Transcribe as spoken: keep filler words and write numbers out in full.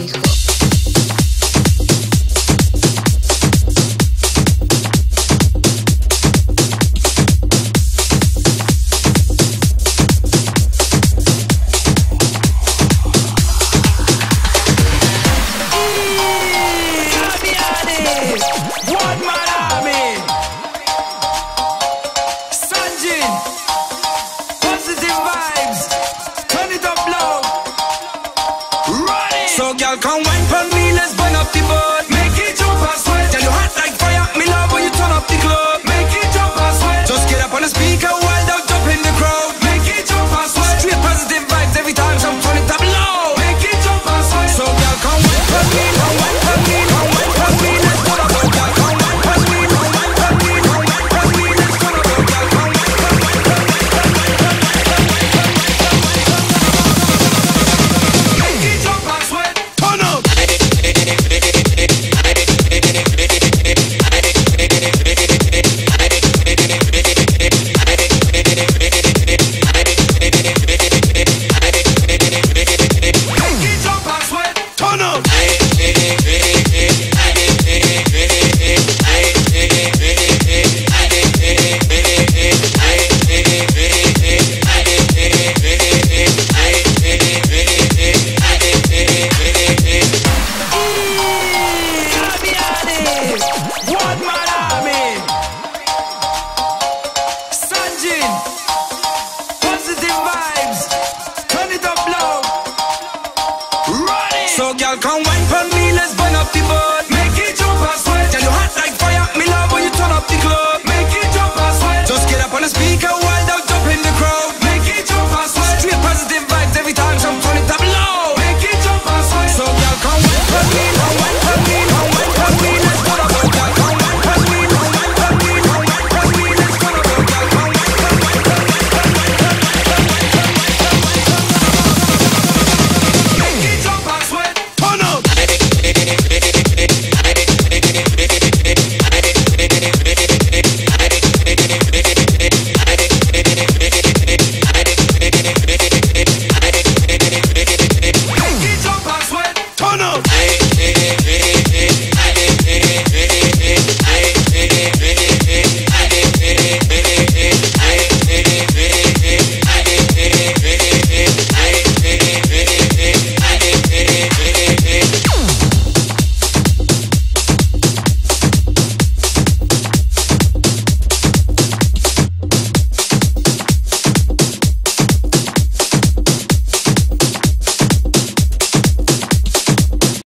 hijo. So girl, come wine for me, let's burn up the boat. Make it jump and sweat. Tell you hot like fire, me love when you turn up the club. Make it jump and sweat. Just get up on the speaker, wild out, jump in the crowd. Make it jump and sweat. Straight positive vibes every time, so turn it up low. Make it jump and sweat. So girl, come wine for me, come wine for me, come wine for me, let's burn up. So girl, come wine for me, come wine for me, come wine for me, let's burn up. So girl, come wine for me, come wine for me, come wine for me, make it jump and sweat. Turn up. So girl, come wine for me, let's burn up the boat.